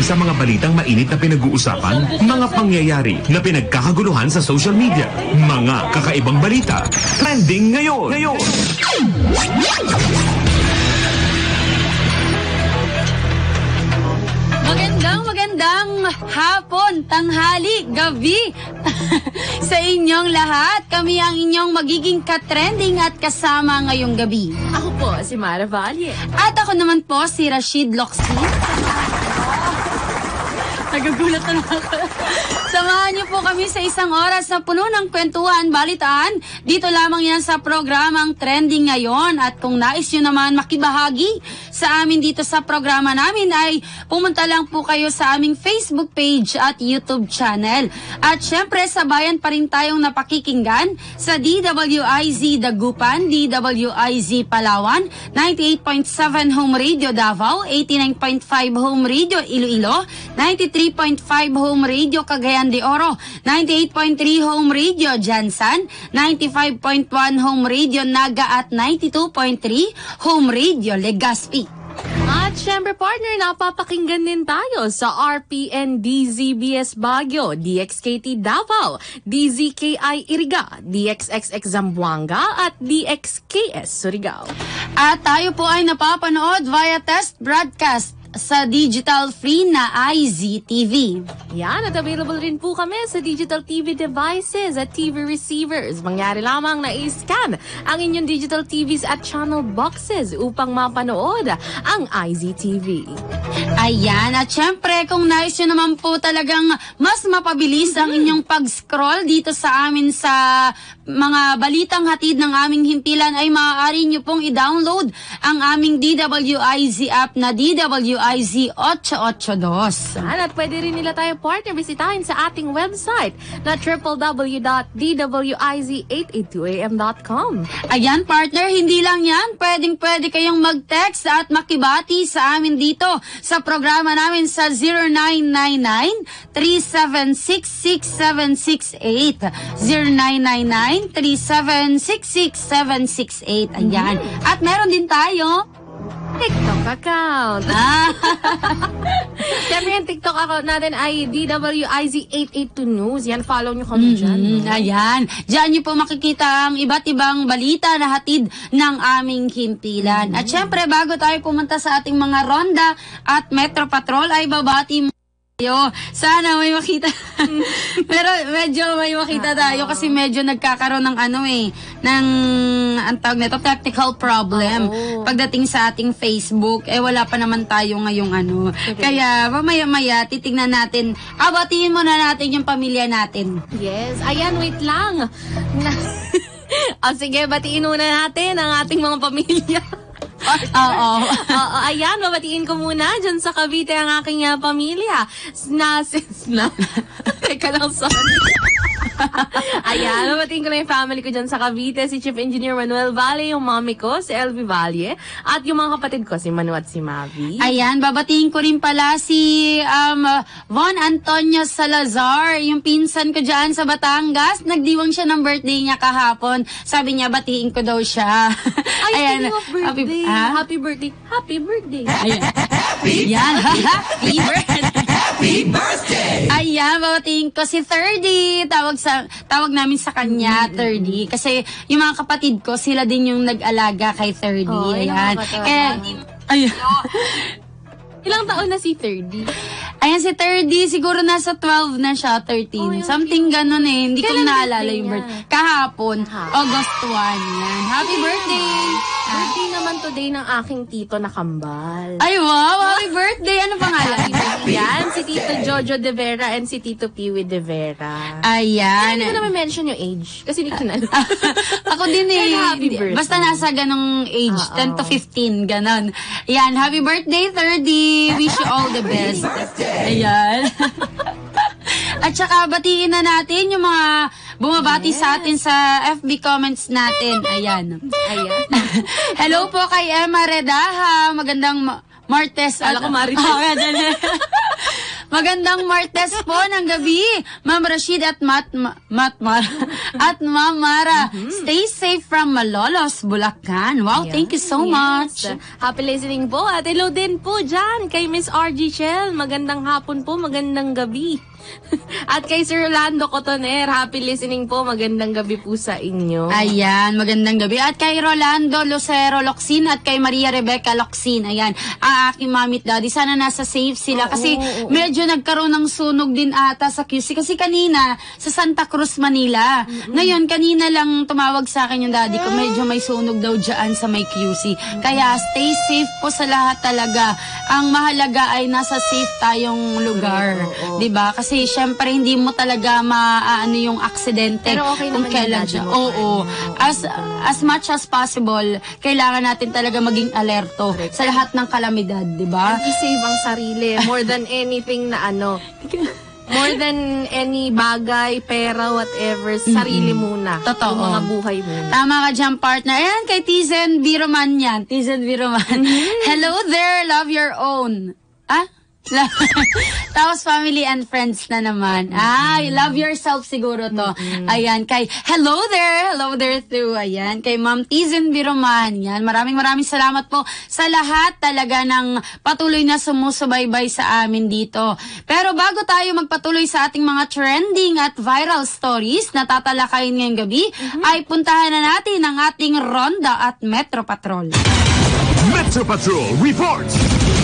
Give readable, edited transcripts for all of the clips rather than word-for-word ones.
sa mga balitang mainit na pinag-uusapan, mga pangyayari na pinagkakaguluhan sa social media, mga kakaibang balita. Trending ngayon! Magandang hapon, tanghali, gabi sa inyong lahat. Kami ang inyong magiging katrending at kasama ngayong gabi. Ako po, si Mara Valle. At ako naman po, si Rashid Loxi. Nagugulat na naman ako. Samahan niyo po kami sa isang oras na puno ng kwentuhan, balitaan. Dito lamang yan sa programang Trending Ngayon. At kung nais nyo naman makibahagi sa amin dito sa programa namin ay pumunta lang po kayo sa aming Facebook page at YouTube channel. At syempre sabayan pa rin tayong napakikinggan sa DWIZ Dagupan, DWIZ Palawan, 98.7 Home Radio Davao, 89.5 Home Radio Iloilo, 93.5 Home Radio Cagayan de Oro, 98.3 Home Radio Jansan, 95.1 Home Radio Naga at 92.3 Home Radio Legazpi. At syempre partner, napapakinggan din tayo sa RPN DZBS Baguio, DXKT Davao, DZKI Iriga, DXXX Zamboanga at DXKS Surigao. At tayo po ay napapanood via test broadcast sa digital free na IZTV. Yan, at available rin po kami sa digital TV devices at TV receivers. Mangyari lamang na i-scan ang inyong digital TVs at channel boxes upang mapanood ang IZTV. Ayan, at syempre kung nais nyo naman po talagang mas mapabilis ang inyong pag-scroll dito sa amin sa mga balitang hatid ng aming himpilan ay maaari nyo pong i-download ang aming DWIZ app na DWIZ 882. At pwede rin nila tayo partner bisitahin sa ating website na www.dwiz882am.com. Ayan partner, hindi lang yan, pwede kayong mag-text at makibati sa amin dito sa programa namin sa 0999-3766768 0999-3766768. Ayan. At meron din tayo TikTok account. Siyempre yung TikTok account natin ay DWIZ882 News. Yan, follow nyo kami dyan. No? Ayan. Diyan nyo po makikita ang iba't ibang balita na hatid ng aming himpilan. At syempre, bago tayo pumunta sa ating mga ronda at Metro Patrol, ay babati mo tayo. Sana may makita. Pero medyo may makita tayo kasi medyo nagkakaroon ng ng ang tawag nito, technical problem. Pagdating sa ating Facebook, wala pa naman tayo ngayong Kaya mamaya-maya titingnan natin, batiin muna natin yung pamilya natin. Yes. Ayan, wait lang. Sige, batiin muna natin ang ating mga pamilya. Ayan, babatiin ko muna dyan sa Cavite ang aking pamilya. Teka lang, sorry. Ayan, babatiin ko na yung family ko dyan sa Cavite, si Chief Engineer Manuel Valle, yung mommy ko, si Elvie Valle, at yung mga kapatid ko, si Manu at si Mavi. Ayan, babatiin ko rin pala si Von Antonio Salazar, yung pinsan ko dyan sa Batangas. Nagdiwang siya ng birthday niya kahapon. Sabi niya, batiin ko daw siya. Ayan, happy birthday. Happy birthday. Ayan. Ayan, happy birthday. Happy birthday. Ayan, babatiin ko si 30. Tawag namin sa kanya 30 kasi yung mga kapatid ko sila din yung nag-alaga kay 30. Ayan. Ayan. Ilang taon na si 30? Ayan, si 30, siguro nasa 12 na siya, 13. Something ganun Hindi ko naalala yung birthday. Kahapon, August 1. Yan. Happy birthday! Birthday naman today ng aking tito na kambal. Ay, wow! Happy birthday! Ano pangalan? Yan, si Tito Jojo De Vera and si Tito Piwi De Vera. Ayan. Hindi ko naman mention yung age. Kasi hindi ko na. Ako din Happy birthday. Basta nasa ganong age, 10 to 15, ganon. Ayan, happy birthday, 30! Wish you all the best. Ayan. At saka batiin na natin yung mga bumabati sa atin sa FB comments natin. Ayan. Hello po kay Emma Redaha. Magandang Martes. Kala ko Marites. Magandang Martes po ng gabi, Ma'am Rashid at at Ma'am Mara. Stay safe from Malolos, Bulacan. Wow, thank you so much. Happy listening po. At hello din po dyan kay Miss RG Shell. Magandang hapon po, magandang gabi. At kay Sir Rolando Cotoner, happy listening po. Magandang gabi po sa inyo. Ayan, magandang gabi. At kay Rolando Lucero Locsin at kay Maria Rebecca Locsin. Ayan, aking mamit daddy. Sana nasa safe sila. Kasi medyo nagkaroon ng sunog din ata sa QC. Kasi kanina, sa Santa Cruz, Manila. Ngayon, kanina lang tumawag sa akin yung daddy ko. Medyo may sunog daw dyan sa may QC. Kaya stay safe po sa lahat talaga. Ang mahalaga ay nasa safe tayong lugar. Diba? Kasi syempre hindi mo talaga maaano yung aksidente. Pero okay kung naman kailan yung siya. daddy mo. Oo. As much as possible, kailangan natin talaga maging alerto sa lahat ng kalamidad, di ba? I-save ang sarili more than anything na more than any bagay, pera, whatever, sarili muna. Totoo. Yung mga buhay muna. Tama ka dyan, partner. Ayan, kay Tizen Biroman yan. Tizen Biroman. Hello there, love your own. Ah? Tapos family and friends na naman. Love yourself siguro to. Ayan, kay hello there too. Ayan, kay Ma'am Tizen Biroman. Yan, maraming salamat po sa lahat talaga ng patuloy na sumusubaybay sa amin dito. Pero bago tayo magpatuloy sa ating mga trending at viral stories na tatalakayin ngayong gabi, ay puntahan na natin ang ating Ronda at Metro Patrol. Metro Patrol reports.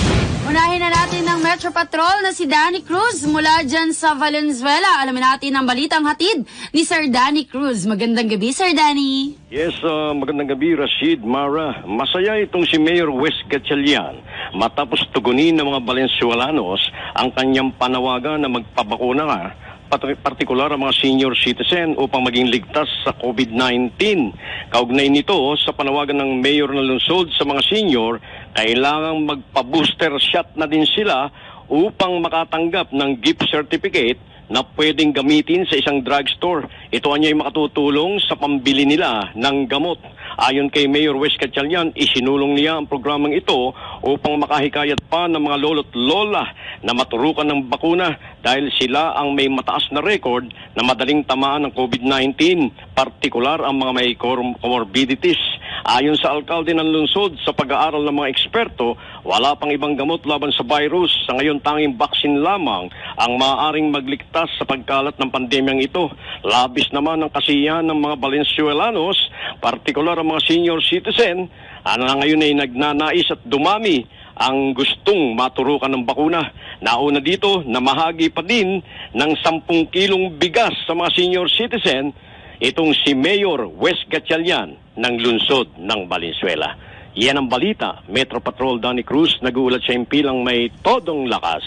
Unahin na natin ng Metro Patrol na si Danny Cruz mula dyan sa Valenzuela. Alamin natin ang balitang hatid ni Sir Danny Cruz. Magandang gabi, Sir Danny. Yes, magandang gabi, Rashid, Mara. Masaya itong si Mayor Wes Gatchalian matapos tugunin ng mga Valenzuelanos ang kanyang panawagan na magpabakuna ka, partikular ang mga senior citizen upang maging ligtas sa COVID-19. Kaugnay nito, sa panawagan ng mayor ng lungsod sa mga senior, kailangang magpa-booster shot na din sila upang makatanggap ng gift certificate na pwedeng gamitin sa isang drugstore. Ito ay makatutulong sa pambili nila ng gamot. Ayon kay Mayor Wes Gatchalian, isinulong niya ang programang ito upang makahikayat pa ng mga lolo't lola na maturukan ng bakuna dahil sila ang may mataas na record na madaling tamaan ng COVID-19, partikular ang mga may comorbidities. Ayon sa alkalde ng lungsod, sa pag-aaral ng mga eksperto, wala pang ibang gamot laban sa virus. Sa ngayon, tanging vaccine lamang ang maaaring magligtas sa pagkalat ng pandemyang ito. Labis naman ang kasiyahan ng mga Valenzuelanos, partikular ang mga senior citizen, na ngayon ay nagnanais at dumami ang gustong maturukan ng bakuna. Nauna dito, namahagi pa din ng 10 kilong bigas sa mga senior citizen itong si Mayor Wes Gatchalian ng lungsod ng Valenzuela. Yan ang balita. Metro Patrol Danny Cruz, nag-uulat sa impilang may todong lakas.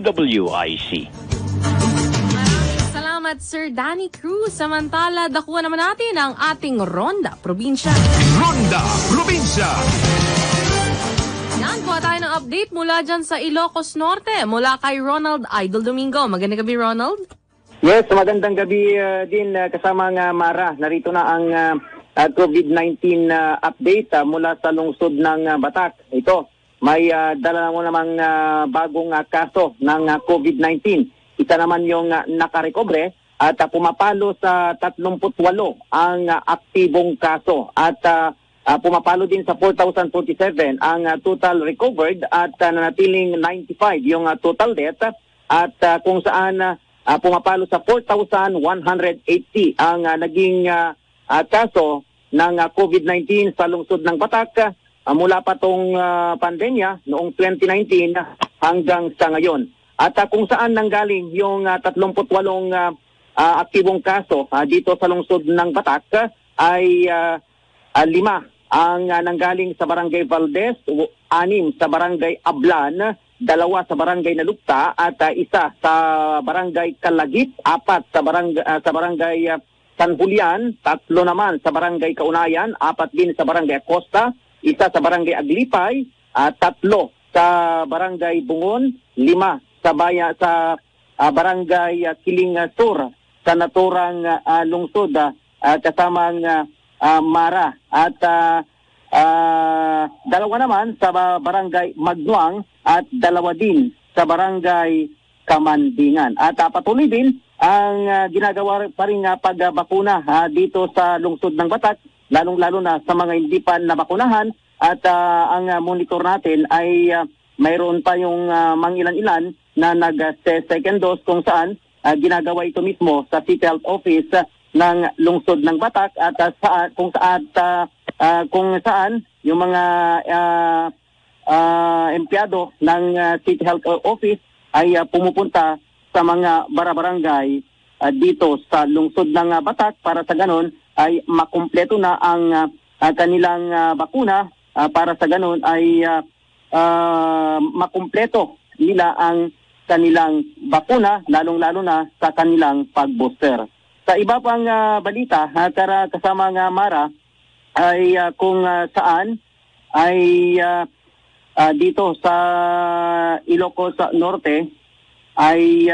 DWIC. Salamat, Sir Danny Cruz. Samantala, dakuha naman natin ang ating Ronda Probinsya. Ronda Probinsya. Yan po tayo ng update mula dyan sa Ilocos Norte. Mula kay Ronald Idol Domingo. Magandang gabi, Ronald. Yes, magandang gabi din kasama ng Mara. Narito na ang COVID-19 update mula sa lungsod ng Batak. Ito, may dala mo namang bagong kaso ng COVID-19. Isa naman yung nakarekobre at pumapalo sa 38 ang aktibong kaso. At pumapalo din sa 4,047 ang total recovered at nanatiling 95 yung total death. At kung saan pumapalo sa 4,180 ang naging kaso ng COVID-19 sa lungsod ng Batak mula pa tong pandemya noong 2019 hanggang sa ngayon. At kung saan nanggaling yung 38 aktibong kaso dito sa lungsod ng Batak ay 5 ang nanggaling sa Barangay Valdez, 6 sa Barangay Ablan, 2 sa Barangay Nalukta at 1 sa Barangay Kalagit, 4 sa Barangay San Julian, 3 naman sa Barangay Kaunayan, 4 din sa Barangay Acosta, 1 sa Barangay Aglipay, 3 sa Barangay Bungon, 5 sa Barangay Kiling Sur sa naturang lungsod kasamang Mara at 2 naman sa Barangay Magnuang at 2 din sa Barangay Kamandingan. At patuloy din ang ginagawa pa rin pagbakuna dito sa lungsod ng Batak, lalong-lalo na sa mga hindi pa nabakunahan. At ang monitor natin ay mayroon pa yung mangilan-ilan na nag-second dose kung saan ginagawa ito mismo sa City Health Office ng lungsod ng Batak at kung saan yung mga empleyado ng City Health Office ay pumupunta sa mga barangay dito sa lungsod ng Batak para sa ganon ay makumpleto na ang kanilang bakuna, para sa ganon ay makumpleto nila ang kanilang bakuna, lalong-lalo na sa kanilang pag-booster. Sa iba pang balita, kasama nga Mara, ay kung saan ay dito sa Ilocos Norte ay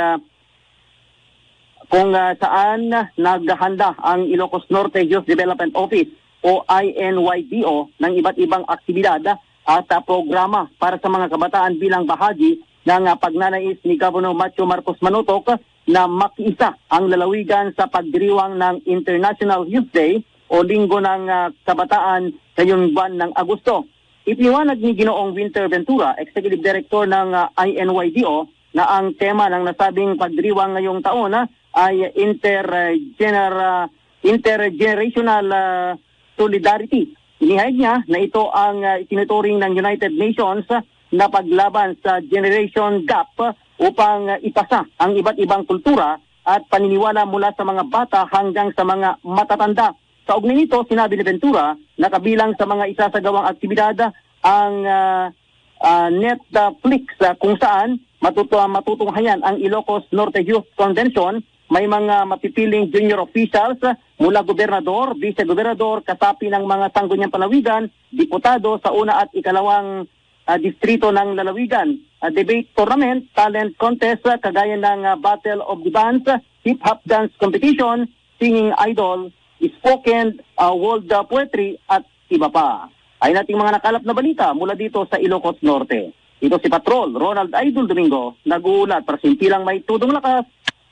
kung saan naghahanda ang Ilocos Norte Youth Development Office o INYDO ng iba't ibang aktibidad at programa para sa mga kabataan bilang bahagi ng pagnanais ni Governor Macho Marcos Manutok na makiisa ang lalawigan sa pagdiriwang ng International Youth Day o Linggo ng Kabataan ngayong buwan ng Agosto. Ipiniwanag ni Ginoong Winter Ventura, Executive Director ng INYDO, na ang tema ng nasabing pagdiriwang ngayong taon ay intergenerational solidarity. Inihayag niya na ito ang itinuturing ng United Nations na paglaban sa generation gap upang ipasa ang iba't ibang kultura at paniniwala mula sa mga bata hanggang sa mga matatanda. Sa ugnay nito, sinabi ni Ventura na kabilang sa mga isasagawang aktibidad ang Netflix kung saan matutunghayan ang Ilocos Norte Youth Convention. May mga mapipiling junior officials mula gobernador, vice-gobernador, kasapi ng mga sangguniang palawigan, diputado sa una at ikalawang distrito ng lalawigan. Debate tournament, talent contest, kagaya ng Battle of the Bands, hip-hop dance competition, singing idol, spoken world poetry at iba pa. Ay nating mga nakalap na balita mula dito sa Ilocos Norte. Ito si Patrol Ronald Idol Domingo, nag-uulat para simpilang may tudong lakas,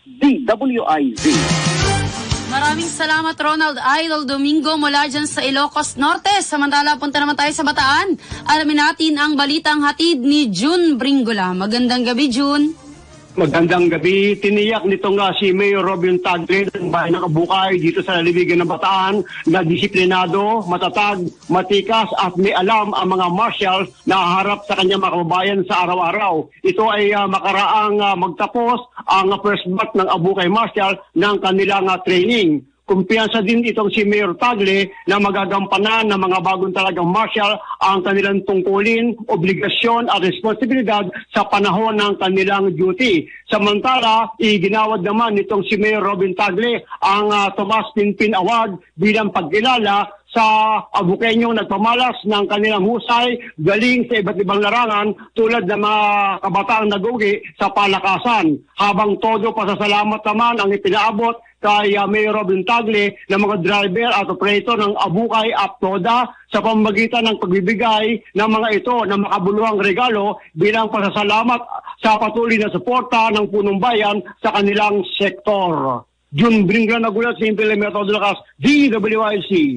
DWIZ. Maraming salamat Ronald Idol Domingo mula dyan sa Ilocos Norte. Samantala, punta naman tayo sa Bataan. Alamin natin ang balitang hatid ni June Bringola. Magandang gabi, June. Magandang gabi. Tiniyak nito nga si Mayor Robin Tagle ng bayan ng Kabukay dito sa laliwigan ng Bataan na disiplinado, matatag, matikas at may alam ang mga marshals na harap sa kanyang mga kababayan sa araw-araw. Ito ay makaraang magtapos ang first batch ng Abukay Marshal ng kanilang training. Kumpiyansa din itong si Mayor Tagle na magagampanan ng mga bagong talagang marshal ang kanilang tungkulin, obligasyon at responsibilidad sa panahon ng kanilang duty. Samantala, iginawad naman itong si Mayor Robin Tagle ang Tomas Pinpin Award bilang pagkilala sa Abukenyong nagpamalas ng kanilang husay, galing sa iba't ibang larangan tulad ng mga kabataang nagugi sa palakasan. Habang todo pasasalamat naman ang ipinaabot kay Mayor Robin Tagle ng mga driver at operator ng Abukay Aptoda sa pamamagitan ng pagbibigay ng mga ito ng makabuluhang regalo bilang pasasalamat sa patuloy na suporta ng punong bayan sa kanilang sektor. June Bringola, nagulat sa Impel Metodo Lakas, DWIC.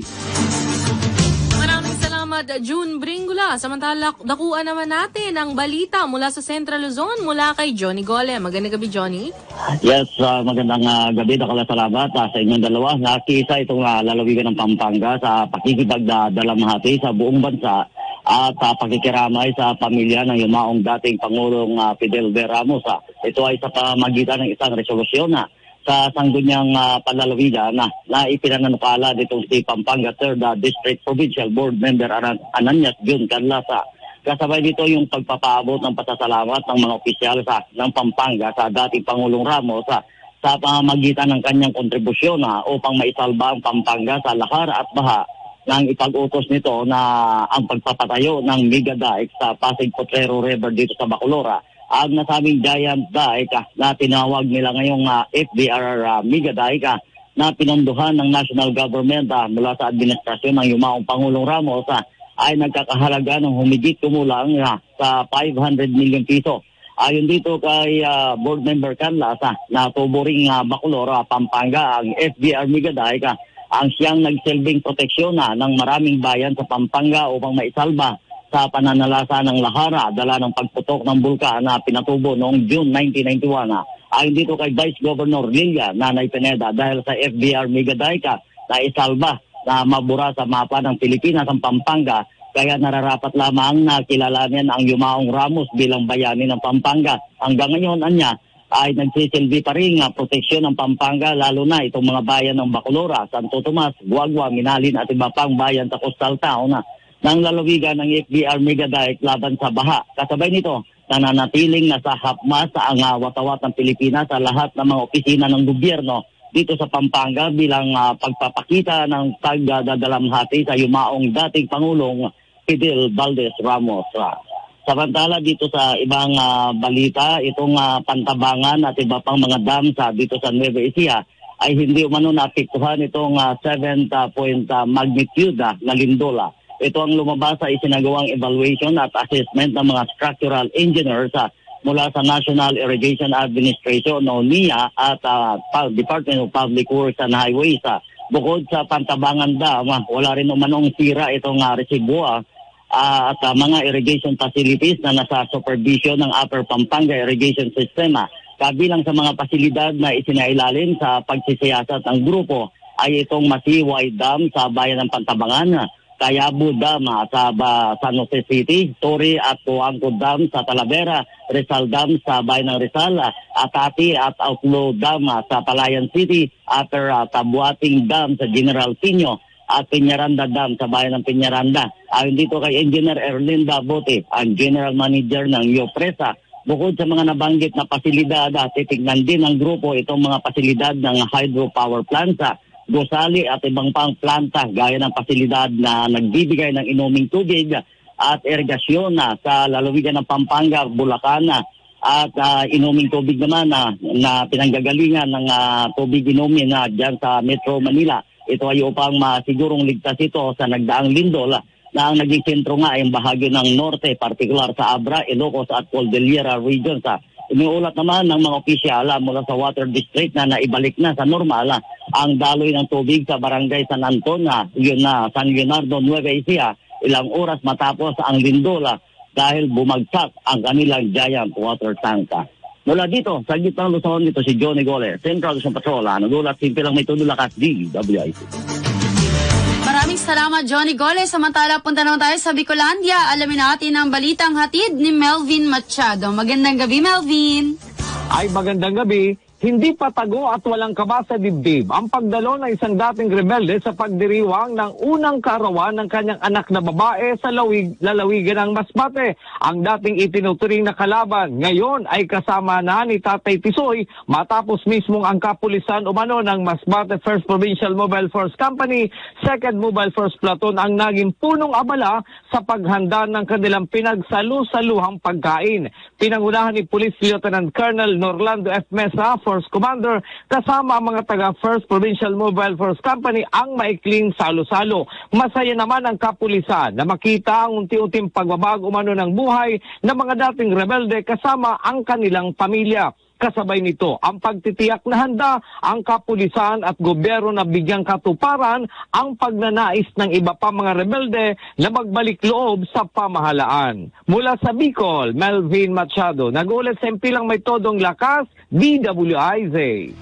Maraming salamat, June Bringola. Samantala, dakuan naman natin ang balita mula sa Central Luzon mula kay Johnny Gole. Magandang gabi, Johnny. Yes, magandang gabi. Salamat sa inyong dalawa. Nakisa itong lalawigan ng Pampanga sa pakikipagdalamhati sa buong bansa at pakikiramay sa pamilya ng yumaong dating Pangulong Fidel V. Ramos. Ito ay sa pamagitan ng isang resolusyon sa sangguniang palalawigan na ipinananukala ditong si Pampanga 3rd District Provincial Board Member Ananias Jun Carlasa. Kasabay dito yung pagpapaabot ng pasasalamat ng mga opisyal ng Pampanga sa dating Pangulong Ramos sa pamamagitan ng kanyang kontribusyon upang maisalba ang Pampanga sa lahar at baha nang ipag-utos nito na ang pagpapatayo ng mega dike sa Pasig Potrero River dito sa Bacolora. Ang nasabing giant dike na tinawag nila ngayong FDR mega dike na pinondohan ng national government mula sa administrasyon ng yumaong Pangulong Ramos ay nagkakahalaga ng humigit kumulang sa 500 million piso. Ayon dito kay Board Member Canlas na tuburing Bacolor, Pampanga, ang FBR Megadike ang siyang nagsilbing proteksyon ng maraming bayan sa Pampanga upang maisalba sa pananalasa ng lahara dala ng pagputok ng bulkan na pinatubo noong June 1991. Ayon dito kay Vice Governor Lilia Nanay Pineda, dahil sa FBR Megadike na isalba na mabura sa mapa ng Pilipinas ang Pampanga, kaya nararapat lamang na kilalanin ang Yumaong Ramos bilang bayani ng Pampanga. Hanggang ngayon, anya, ay nagsisilbi pa rin proteksyon ng Pampanga, lalo na itong mga bayan ng Bacolora, Santo Tomas, Guagua, Minalin at iba pang bayan sa coastal town ng lalawigan ng FBR Megadike laban sa baha. Kasabay nito, nananatiling nasa hapmas ang watawat ng Pilipinas sa lahat ng mga opisina ng gobyerno dito sa Pampanga bilang pagpapakita ng pagdadalamhati sa yumaong dating Pangulong Fidel Valdez Ramos. Samantala dito sa ibang balita, itong Pantabangan at iba pang mga dams dito sa Nueva Ecija ay hindi umano naapektuhan itong 7 point magnitude na lindola. Ito ang lumabas sa isinagawang evaluation at assessment ng mga structural engineers mula sa National Irrigation Administration o NIA at Department of Public Works and Highways. Bukod sa Pantabangan Dam, wala rin umanong sira itong reservoir at mga irrigation facilities na nasa supervision ng Upper Pampanga Irrigation System. Kabilang sa mga pasilidad na isinailalim sa pagsisiyasat ng grupo ay itong Masiway Dam sa bayan ng Pantabangan, Tayabo Dam sa San Jose City, Torre at Tuangco Dam sa Talavera, Rizal Dam sa bayan ng Rizal, Atati at Outlaw Dam sa Palayan City, Upper Tabuating Dam sa General Pino at Peñaranda Dam sa bayan ng Peñaranda. Ayon dito kay Engineer Erlinda Bote, ang General Manager ng Yopresa, bukod sa mga nabanggit na pasilidad, titignan din ng grupo itong mga pasilidad ng hydropower plants, gusali at ibang pang planta gaya ng pasilidad na nagbibigay ng inuming tubig at irigasyon sa lalawigan ng Pampanga, Bulacan at inuming tubig naman na pinanggagalingan ng tubig inumin dyan sa Metro Manila. Ito ay upang masigurong ligtas ito sa nagdaang lindol na ang naging sentro nga ay ang bahagi ng norte, partikular sa Abra, Ilocos at Cordillera regions. Iniulat naman ng mga opisyal mula sa Water District na naibalik na sa normal ang daloy ng tubig sa Barangay San Anton, San Leonardo, Nueva Ecija, ilang oras matapos ang lindol dahil bumagsak ang kanilang giant water tank. Mula dito, sa gitnang Luzon, ito si Johnny Gole, Central Luzon Patrol. Nagulat, simple lang may tudulakas, DWIC. Maraming salamat, Johnny Gole. Samantala, punta naman tayo sa Bicolandia. Alamin natin ang balitang hatid ni Melvin Machado. Magandang gabi, Melvin. Ay, magandang gabi. Hindi patago at walang kaba sa dibdib ang pagdalo ng isang dating rebelde sa pagdiriwang ng unang kaarawan ng kanyang anak na babae sa lalawigan ng Masbate. Ang dating itinuturing na kalaban ngayon ay kasama na ni Tatay Tisoy matapos mismong ang kapulisan umano ng Masbate 1st Provincial Mobile Force Company, 2nd Mobile Force Platoon ang naging punong abala sa paghanda ng kanilang pinagsalu-saluhang pagkain. Pinangunahan ni Police Lieutenant Colonel Norlando F. Mesa, Force Commander, kasama ang mga taga 1st Provincial Mobile Force Company ang maikling salo-salo. Masaya naman ang kapulisan na makita ang unti-unting pagbabago umano ng buhay ng mga dating rebelde kasama ang kanilang pamilya. Kasabay nito ang pagtitiyak na handa ang kapulisan at gobyerno na bigyang katuparan ang pagnanais ng iba pa mga rebelde na magbalik loob sa pamahalaan. Mula sa Bicol, Melvin Machado, nag-ulat sa impilang may todong lakas, DWIZ.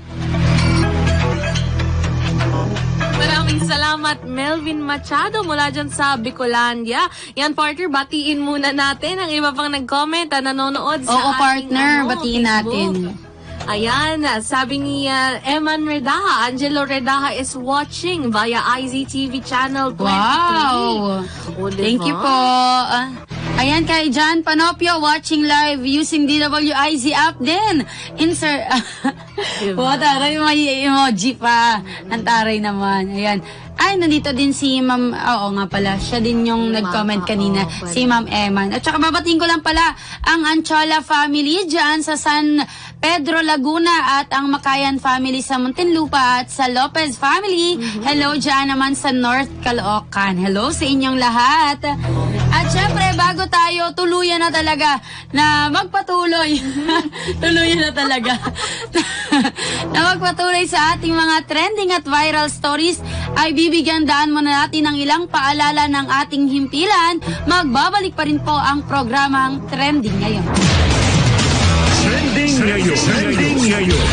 Maraming salamat, Melvin Machado, mula dyan sa Bicolandia. Yan, partner, batiin muna natin ang iba pang nag-comment na nanonood sa ating partner, batiin Facebook. natin. Ayan, sabi ni Eman Redaha, Angelo Redaha is watching via IZTV Channel 23. Wow! Thank you po. Ayan, kay John Panopio, watching live using DWIZ app din. Insert. Taray, may emoji pa. Ang taray naman. Ayan. Ay, nandito din si Ma'am, oo nga pala, siya din yung nag-comment kanina, si Ma'am Eman. At saka babatiin ko lang pala ang Anchola family dyan sa San Pedro, Laguna at ang Makayan family sa Muntinlupa at sa Lopez family. Hello dyan naman sa North Caloocan. Hello sa inyong lahat. At syempre, bago tayo tuluyan na talaga na magpatuloy, tuluyan na talaga, na magpatuloy sa ating mga trending at viral stories, ay bibigyan daan muna natin ng ilang paalala ng ating himpilan. Magbabalik pa rin po ang programang Trending Ngayon. Trending ngayon. Trending ngayon.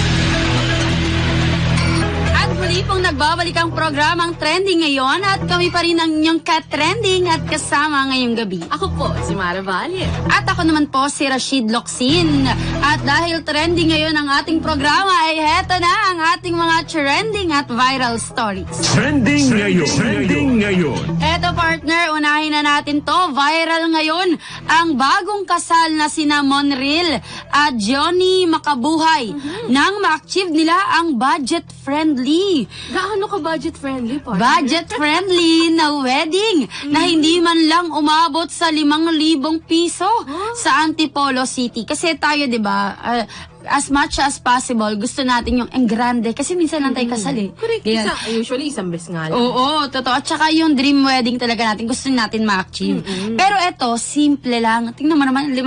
Muli pong nagbabalik ang programang Trending Ngayon at kami pa rin ang inyong ka-trending at kasama ngayong gabi. Ako po, si Mara Valle. At ako naman po si Rashid Locsin. At dahil trending ngayon ang ating programa, ay heto na ang ating mga trending at viral stories. Trending ngayon. Trending ngayon. Eto partner, unahin na natin to. Viral ngayon ang bagong kasal na sina Monreal at Johnny Makabuhay nang ma-achieve nila ang budget-friendly. Gaano ka budget-friendly, partner? Budget-friendly na wedding na hindi man lang umabot sa 5,000 piso sa Antipolo City. Kasi tayo, di ba, as much as possible, gusto natin yung grande. Kasi minsan lang tayo kasal eh. Correct. Usually, isang beses nga lang. Oo, totoo. At saka yung dream wedding talaga natin, gusto natin ma-achieve. Pero eto, simple lang. Tingnan mo naman,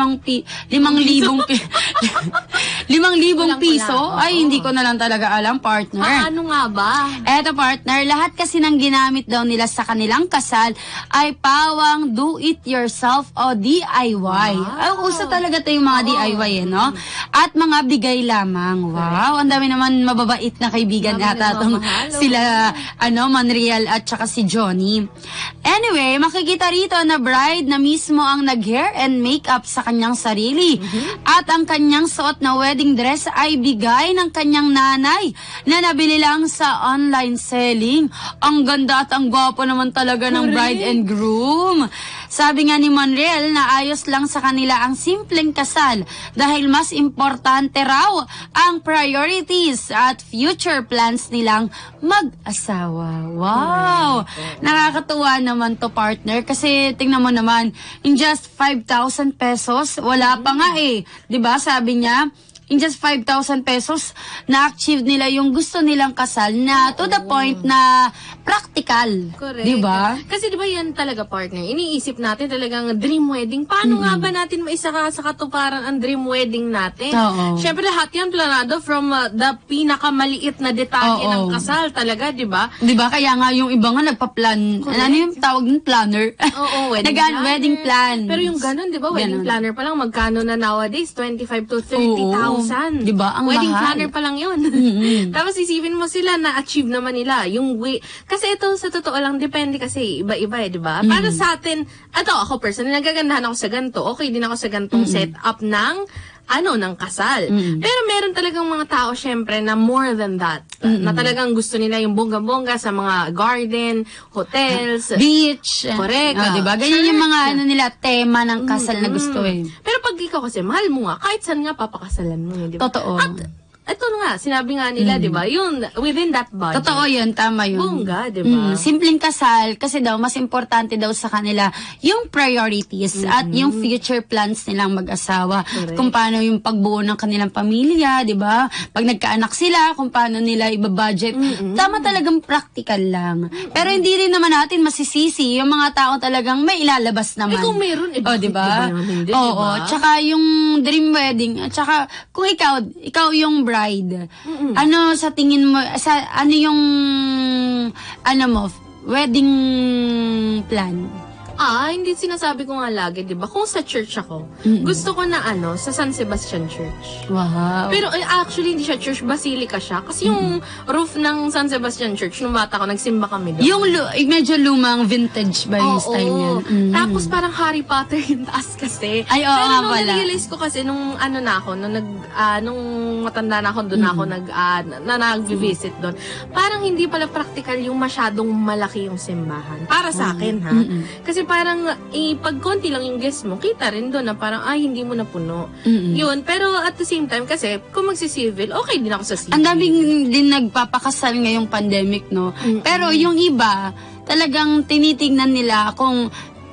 5,000 piso. Ay, hindi ko na lang talaga alam, partner. Ano nga ba? Eto, partner, lahat kasi ng ginamit daw nila sa kanilang kasal ay pawang do-it-yourself o DIY. Ay, uso talaga ito yung mga DIY eh, no? At mga bigay lamang. Wow, ang dami naman mababait na kaibigan ata itong sila, Monreal at saka si Johnny. Anyway, makikita rito na bride na mismo ang nag-hair and makeup sa kanyang sarili. At ang kanyang suot na wedding dress ay bigay ng kanyang nanay na nabili lang sa online selling. Ang ganda at ang gwapo naman talaga ng bride and groom. Sabi nga ni Monreal na ayos lang sa kanila ang simpleng kasal dahil mas importante raw ang priorities at future plans nilang mag-asawa. Wow! Nakakatuwa naman to, partner, kasi tingnan mo naman, in just 5,000 pesos, wala pa nga eh. 'Di ba? Sabi niya, in just 5,000 pesos, na-achieve nila yung gusto nilang kasal na to the point na practical. Correct. Diba? Kasi diba yan talaga, partner, iniisip natin talagang dream wedding. Paano nga ba natin maisaka sa katuparan ang dream wedding natin? Oo. Siyempre, lahat yan planado from the pinakamaliit na detalye ng kasal talaga, diba? Diba? Kaya nga yung iba nga nagpa-plan. Ano yung tawag ng planner? Oo, wedding plan. Pero yung ganun, diba? Wedding planner pa lang, magkano na nowadays? 25 to 30,000. Diba? Ang wedding mahal. planner pa lang yun. Tapos isipin mo sila na achieve naman nila yung way. Kasi ito sa totoo lang depende kasi iba-iba eh, diba? Para sa atin, ako personally nagagandahan ako sa ganito. Okay din ako sa ganitong setup ng kasal. Pero meron talagang mga tao syempre na more than that. Na talagang gusto nila yung bongga-bongga sa mga garden, hotels, beach. Correct. Diba? Ganyan yung mga nila tema ng kasal na gusto eh. Pero pag ikaw kasi mahal mo nga, kahit saan nga papakasalan mo eh, diba? Totoo. At ito nga, sinabi nga nila, di ba? Yun, within that budget. Totoo yun, tama yun. Bongga, di ba? Simpleng kasal, kasi daw, mas importante daw sa kanila yung priorities at yung future plans nilang mag-asawa. Correct. Kung paano yung pagbuo ng kanilang pamilya, di ba? Pag nagkaanak sila, kung paano nila ibabudget. Tama talagang practical lang. Pero hindi rin naman natin masisisi yung mga tao talagang may ilalabas naman. Kung meron, di ba? Hindi, Oo, diba? tsaka yung dream wedding, at tsaka kung ikaw yung bride, ano sa tingin mo, ano yung wedding plan? Hindi sinasabi ko nga lagi, di ba? Kung sa church ako, gusto ko na sa San Sebastian Church. Wow. Pero actually, hindi siya church, basilica siya. Kasi yung roof ng San Sebastian Church, nung bata ko, nagsimba kami doon. Yung medyo lumang vintage ba yung style niyan? Tapos parang Harry Potter yung taas kasi. Ay, oo pero nga nung pala. na-realize ko kasi, nung nung matanda na ako, doon ako nag-visit doon. Parang hindi pala practical yung masyadong malaki yung simbahan. Para sa akin, ha? Kasi parang pag konti lang yung guest mo, kita rin doon na parang hindi mo napuno. Yun, pero at the same time kasi kung magsi-civil, okay din ako sa civil. Ang daming din nagpapakasal ngayong pandemic, no? Pero yung iba, talagang tinitingnan nila kung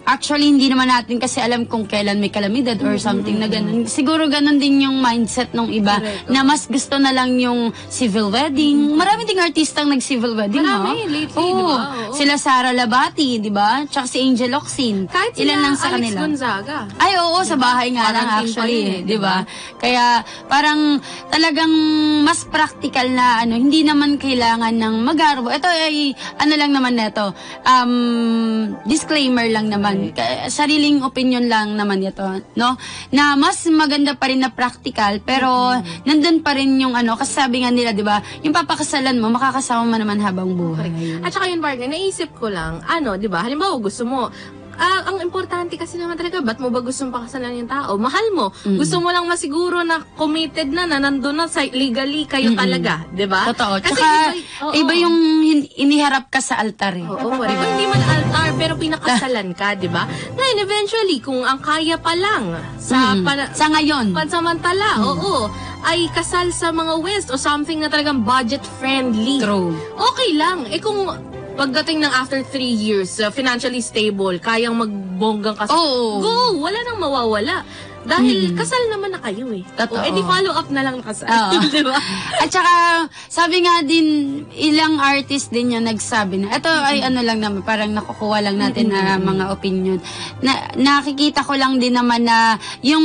Actually, hindi naman natin kasi alam kung kailan may kalamidad or something na ganun. Siguro ganun din yung mindset ng iba na mas gusto na lang yung civil wedding. Marami ding artistang nag-civil wedding, Marami, lately, di ba? Oo. Sila Sara Labati, di ba? Tsaka si Angel Locsin. Kahit Ilan sila lang sa Alex kanila. Gonzaga. Ay, oo, sa bahay nga lang Parang actually, team pa yun eh, di ba? Kaya parang talagang mas practical na hindi naman kailangan ng mag-arbo. Ito ay lang naman neto. Disclaimer lang naman. Sariling opinion lang naman ito, no? Na mas maganda pa rin na practical pero nandun pa rin yung kasi sabi nga nila, di ba? Yung papakasalan mo, makakasama mo naman habang buhay. At saka yun, partner, naisip ko lang, di ba? Halimbawa, gusto mo, ang importante kasi naman talaga, ba't mo ba gustong pakasalan yung tao? Mahal mo. Gusto mo lang masiguro na committed na nandun na legally kayo talaga, di ba? Totoo. Kasi tsaka, iba yung iniharap ka sa altar eh. Oo, di ba? Hindi man altar, pero pinakasalan ka, di ba? Ngayon, eventually, kung ang kaya pa lang sa ngayon, pansamantala, ay kasal sa mga West o something na talagang budget-friendly. True. Okay lang. Kung pagdating ng after 3 years, financially stable, kayang magbonggang kasal, go! Wala nang mawawala. Dahil kasal naman na kayo eh. Totoo. Di follow up na lang na kasal. Diba? At saka, sabi nga din, ilang artist din yung nagsabi na, ito ay lang naman, parang nakukuha lang natin na mga opinion. Nakikita ko lang din naman na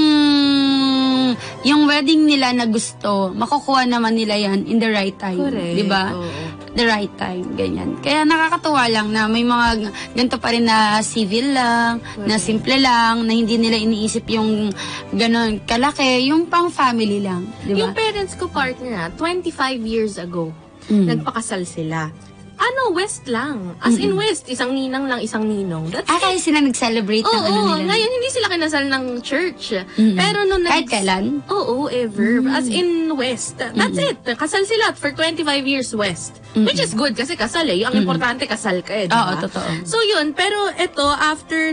yung wedding nila na gusto, makukuha naman nila yan in the right time. Correct. Diba? The right time, ganyan. Kaya nakakatuwa lang na may mga ganito pa rin na civil lang, na simple lang, na hindi nila iniisip yung ganon kalaki, yung pang family lang. Diba? Yung parents ko, partner, 25 years ago, nagpakasal sila. West lang. As in West, isang ninang lang, isang ninong. That's kaya sila nag-celebrate ng nila. Ngayon, hindi sila kinasal ng church. Pero nung kahit kailan? Oo, ever. As in West. That's it. Kasal sila for 25 years West. Which is good kasi kasal eh. Ang importante, kasal ka eh. Diba? Oo, totoo. So yun, pero ito, after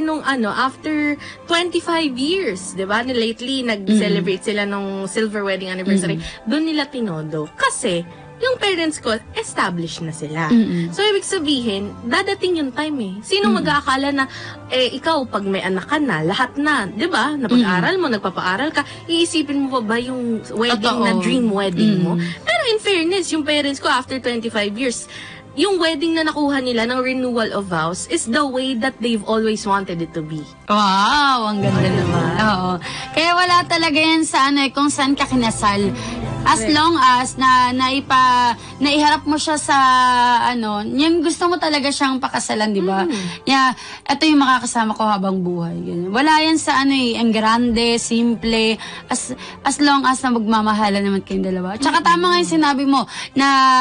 25 years, diba? Lately, nag-celebrate sila nung silver wedding anniversary. Doon nila tinodo. Kasi, yung parents ko, established na sila. So, ibig sabihin, dadating yung time eh. Sino mag-aakala na, ikaw, pag may anak ka na, lahat na, di ba? Napag-aral mo, nagpapaaral ka, iisipin mo pa ba yung wedding na dream wedding mo? Pero in fairness, yung parents ko, after 25 years, yung wedding na nakuha nila ng renewal of vows is the way that they've always wanted it to be. Wow, ang ganda naman. Oo. Kaya wala talaga yan sa kung saan ka kinasal. As long as naiharap mo siya sa yung gusto mo talaga siyang pakasalan, di ba? Yeah, ito yung makakasama ko habang buhay. Ganyan. Wala yan sa ang grande, simple, as long as na magmamahalan naman kayong dalawa. Tsaka tama nga yung sinabi mo na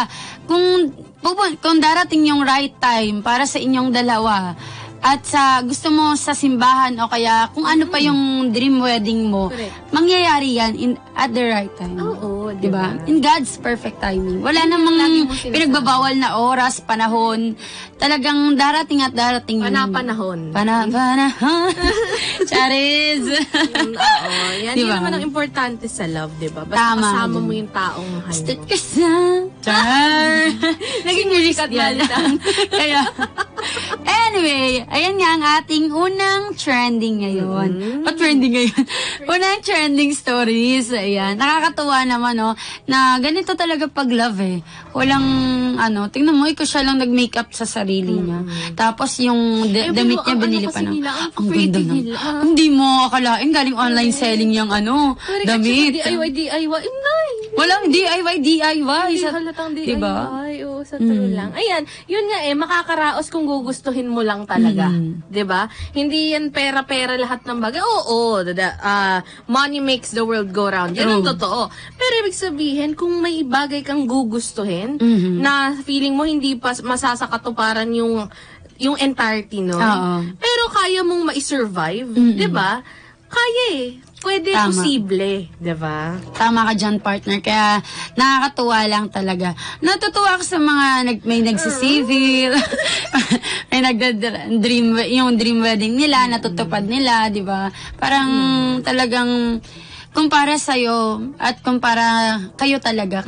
kung darating yung right time para sa inyong dalawa, at gusto mo sa simbahan o kaya kung ano pa yung dream wedding mo, mangyayari yan at the right time. Oo, diba? In God's perfect timing. Wala namang pinagbabawal na oras, panahon. Talagang darating at darating yun. Panahon. Panahon. Charis. Oo, yan. Diba? Yun naman ang importante sa love, diba? Basta kasama mo yung taong mahal mo. Stat ka sa... Char! Naging musikat yan. Kaya... Anyway, ayan nga ang ating unang trending ngayon. Trending ngayon? Unang trending stories. Ayan. Nakakatuwa naman, na ganito talaga pag love eh. Walang, tingnan mo, ikaw siya lang nag-makeup sa sarili niya. Tapos yung damit niya, binili pa na. Ang ganda na. Hindi mo akalain, galing online selling yung damit. DIY. Walang DIY. Hindi halatang DIY. Diba? Oo, sa true lang. Ayan, yun nga makakaraos kung gugustuhin mo lang talaga. Diba? Hindi yan pera-pera lahat ng bagay. Oo, money makes the world go round. Yan ang totoo. Pero ibig sabihin, kung may bagay kang gugustuhin, na feeling mo hindi pa masasakatuparan yung entirety nun, pero kaya mong ma-survive, diba? Kaya eh. Pwede, posible, diba? Tama ka dyan, partner. Kaya nakakatuwa lang talaga. Natutuwa ako sa mga may nagsisivil, may yung dream wedding nila, natutupad nila, diba? Parang talagang kumpara sa'yo at kumpara kayo talaga.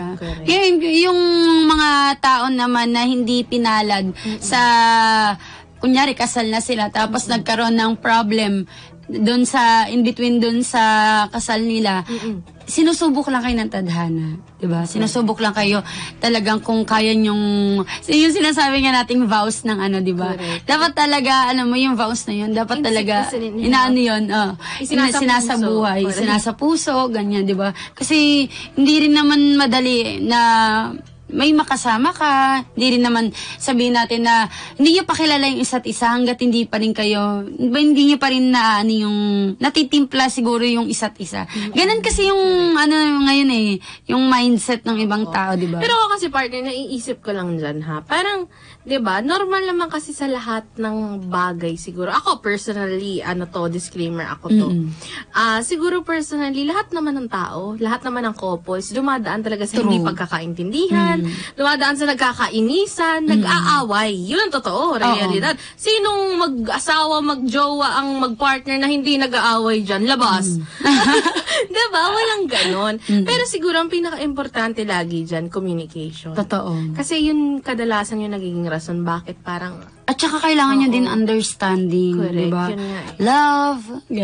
Yung mga tao naman na hindi pinalad sa kunyari kasal na sila tapos nagkaroon ng problem doon sa in between doon sa kasal nila. Sinusubok lang kayo ng tadhana, 'di ba? Sinusubok lang kayo talagang kung kaya yung sinasabi nga nating vows ng ano, 'di ba? Dapat talaga mo yung vows na yun, dapat talaga inaano yun, sinasa buhay, sinasa puso, ganyan, 'di ba? Kasi hindi rin naman madali na may makasama ka, hindi rin naman sabihin natin na hindi nyo pakilala yung isa't isa hanggat hindi pa rin kayo, hindi nyo pa rin yung natitimpla siguro yung isa't isa. Ganun kasi yung ngayon yung mindset ng ibang tao, di ba? Pero ako kasi partner, naiisip ko lang dyan ha, parang, di ba, normal naman kasi sa lahat ng bagay siguro. Ako personally, disclaimer ako to. Siguro personally, lahat naman ng tao, lahat naman ng couples, dumadaan talaga sa hindi pagkakaintindihan, dumadaan sa nagkakainisan, nag-aaway. Yun ang totoo, realidad. Sinong mag-asawa, mag-jowa, ang mag-partner na hindi nag-aaway dyan? Labas. Diba? Walang ganon. Pero siguro ang pinaka-importante lagi dyan, communication. Totoo. Kasi yun kadalasan yung nagiging rason bakit parang... At saka kailangan nyo din understanding, diba? Love.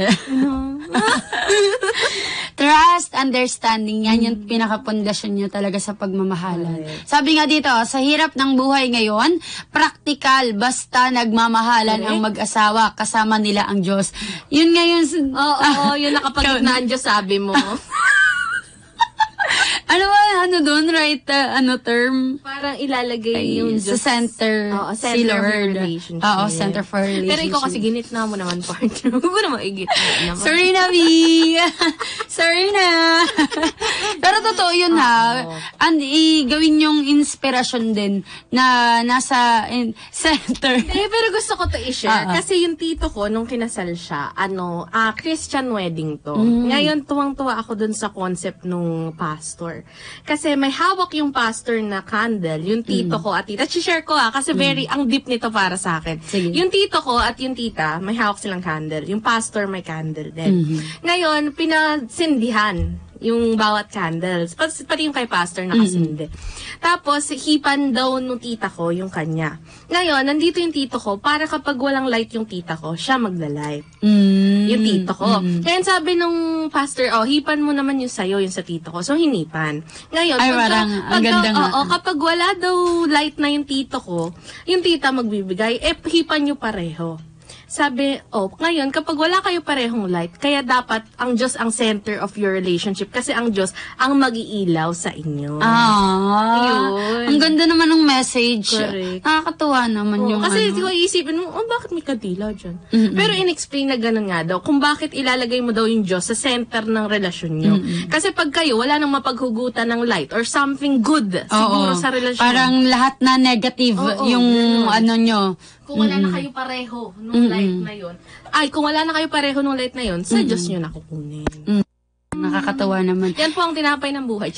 Trust, understanding, yan yung pinaka-pundasyon nyo talaga sa pagmamahalan. Sabi nga dito, sa hirap ng buhay ngayon, praktikal, basta nagmamahalan ang mag-asawa, kasama nila ang Diyos. Yun nga yun. Yun nakapagitnaan Diyos, sabi mo. Doon, right, term? Parang ilalagay yung sa center, si Lord. Center for relationship. Pero ikaw kasi ginitna mo naman, partner. Huwag mo naman igitna naman. Sorry na, B. Sorry na. Pero totoo yun, ha. And gawin yung inspirasyon din na nasa center. Pero gusto ko to i-share. Kasi yung tito ko, nung kinasal siya, Christian wedding to. Ngayon, tuwang-tuwa ako dun sa concept nung pastor. Kasi may hawak yung pastor na candle, yung tito ko at tita. Share ko kasi ang deep nito para sa akin. Sige. Yung tito ko at yung tita, may hawak silang candle. Yung pastor may candle din. Ngayon, pinasindihan yung bawat candles. Pati yung kay pastor nakasindi. Tapos, hipan daw nung tita ko yung kanya. Ngayon, nandito yung tito ko, para kapag walang light yung tita ko, siya magla-light. Yung tito ko. Kaya sabi nung pastor, hipan mo naman yung sayo, yung sa tito ko. So, hinipan. Ngayon, kapag wala daw light na yung tito ko, yung tita magbibigay, hipan nyo pareho. Sabi, ngayon, kapag wala kayo parehong light, kaya dapat ang Diyos ang center of your relationship kasi ang Diyos ang mag-iilaw sa inyo. Yun. Ang ganda naman ng message. Correct. Nakakatuwa naman yung kasi iisipin mo, bakit may kadila dyan? Pero in-explain na ganun nga daw, kung bakit ilalagay mo daw yung Diyos sa center ng relasyon nyo. Kasi pag kayo, wala nang mapaghugutan ng light or something good siguro sa relasyon. Parang lahat na negative yung nyo. Kung wala na kayo pareho nung light na yun. Kung wala na kayo pareho nung light na yun, sa Diyos nyo nakukunin. Nakakatawa naman. Yan po ang tinapay ng buhay.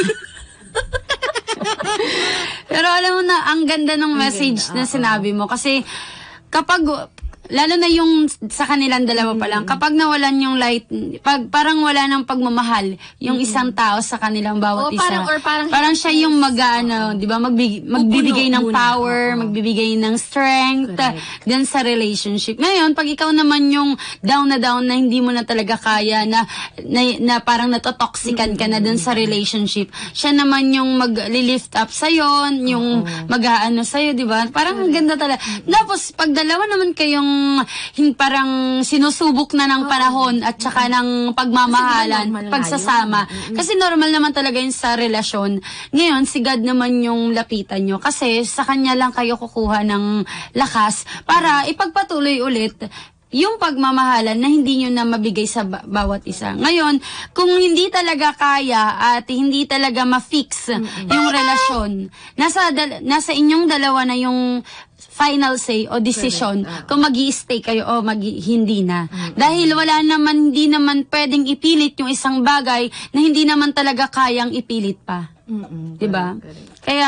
Pero alam mo na, ang ganda ng message na sinabi mo. Kasi kapag, lalo na yung sa kanilang dalawa pa lang, kapag nawalan yung light, parang wala ng pagmamahal yung isang tao sa kanilang bawat isa. Parang siya yung di ba, magbibigay ng power, magbibigay ng strength din sa relationship. Ngayon, pag ikaw naman yung down na hindi mo na talaga kaya, na parang natotoxican ka na dun sa relationship, siya naman yung mag-lift up sa'yo, yung mag-aano sa'yo, di ba? Parang ang ganda talaga. Tapos, pag dalawa naman kayong parang sinusubok na ng panahon at saka ng pagmamahalan, pagsasama. Kasi normal naman talaga yun sa relasyon. Ngayon, si God naman yung lapitan nyo. Kasi sa Kanya lang kayo kukuha ng lakas para ipagpatuloy ulit yung pagmamahalan na hindi nyo na mabigay sa bawat isa. Ngayon, kung hindi talaga kaya at hindi talaga ma-fix yung relasyon, nasa inyong dalawa na yung final say o decision kung magi-stay kayo o hindi na. Dahil hindi naman pwedeng ipilit yung isang bagay na hindi naman talaga kayang ipilit pa. Diba? Kaya